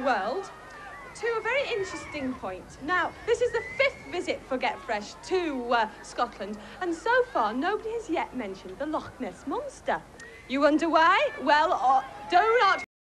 world to a very interesting point. Now, this is the 5th visit for Get Fresh to Scotland, and so far nobody has yet mentioned the Loch Ness Monster. You wonder why? Well, do not